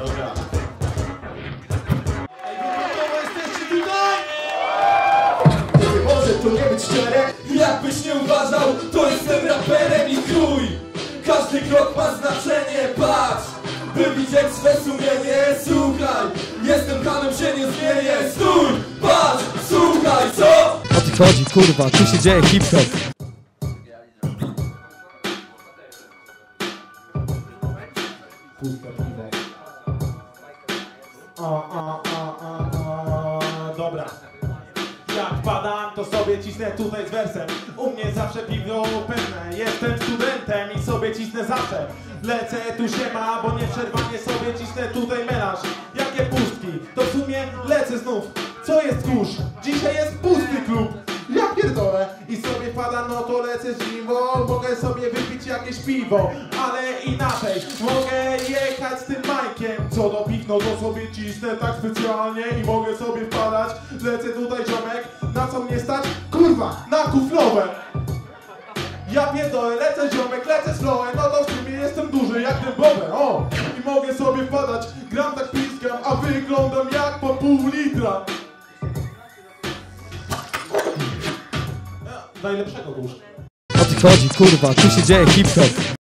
Dobra. Ej, gotowo jesteście tutaj? To nie może to nie być szczere. Jakbyś nie uważał, to jestem raperem i chuj. Każdy krok ma znaczenie, patrz, by widzieć swe sumienie. Słuchaj, jestem Hanem, się nie zmienię. Stój, patrz, słuchaj, co? O co chodzi, kurwa, tu się dzieje hip-hop. Dobra. Jak padam, to sobie cisnę tutaj z wersem. U mnie zawsze piwo pewne. Jestem studentem i sobie cisnę zawsze. Lecę, tu się ma, bo nieprzerwanie sobie cisnę tutaj melanż. Jakie pustki, to w sumie lecę znów. Co jest kurz? Dzisiaj jest pusty klub. Ja pierdolę i sobie padam, no to lecę zimą. Mogę sobie wypić jakieś piwo, ale inaczej mogę jechać z tym majkiem. Co do piw, no to sobie cisnę tak specjalnie i mogę sobie wpadać. Lecę tutaj ziomek, na co mnie stać? Kurwa, na kuflowe. Ja pierdolę, lecę ziomek, lecę slowem. No to w sumie jestem duży jak ten bober, o! I mogę sobie wpadać, gram tak piskam, a wyglądam jak po pół litra. Najlepszego łóżka. O co chodzi, kurwa, tu się dzieje hip-hop.